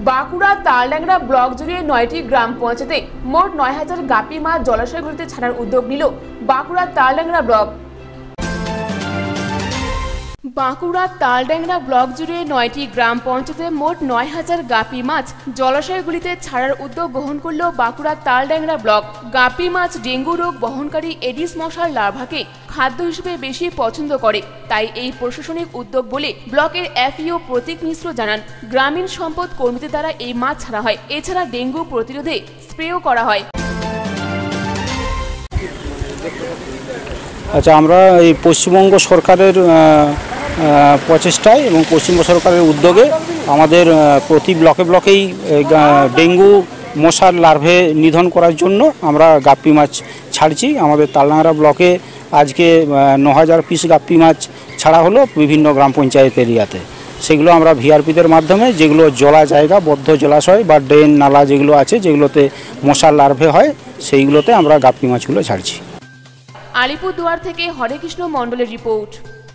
Bankura Taldangra block জুড়ে 9টি গ্রাম পঞ্চায়েতে মোট 9000 গাপি মাছ জলাশয়গুলিতে ছাড়ার উদ্যোগ নিল বাঁকুড়া তালডাংরা ব্লক। বাঁকুড়া তালডাংরা ব্লক জুড়ে 9টি গ্রাম পঞ্চায়েতে মোট 9000 গাপি মাছ জলাশয়গুলিতে ছাড়ার উদ্যোগ গ্রহণ করল বাঁকুড়া তালডাংরা ব্লক। গাপি মাছ ডেঙ্গু রোগ বহনকারী এডিস মশার লার্ভাকে খাদ্য হিসেবে বেশি পছন্দ করে, তাই এই প্রশাসনিক উদ্যোগ বলে ব্লকের এফইও প্রতীক মিশ্র জানান। গ্রামীণ সম্পদ কর্মীদের দ্বারা এই মাছ ছাড়া হয়। এছাড়া ডেঙ্গু প্রতিরোধে স্প্রেও করা হয়। আচ্ছা, আমরা এই পশ্চিমবঙ্গ সরকারের প্রচেষ্টায় এবং পশ্চিমবঙ্গ সরকারের উদ্যোগে আমাদের প্রতি ব্লকে ব্লকেই ডেঙ্গু মশার লার্ভে নিধন করার জন্য আমরা গাপ্পি মাছ ছাড়ছি। আমাদের তালডাংরা ব্লকে আজকে 9000 পিস গাপ্পি মাছ ছাড়া হলো বিভিন্ন গ্রাম পঞ্চায়েত এরিয়াতে। সেগুলো আমরা ভিআরপিদের মাধ্যমে, যেগুলো জলা জায়গা, বদ্ধ জলাশয় বা ড্রেন নালা যেগুলো আছে, যেগুলোতে মশার লার্ভে হয়, সেইগুলোতে আমরা গাপ্পি মাছগুলো ছাড়ছি। আলিপুরদুয়ার থেকে হরেকৃষ্ণ মণ্ডলের রিপোর্ট।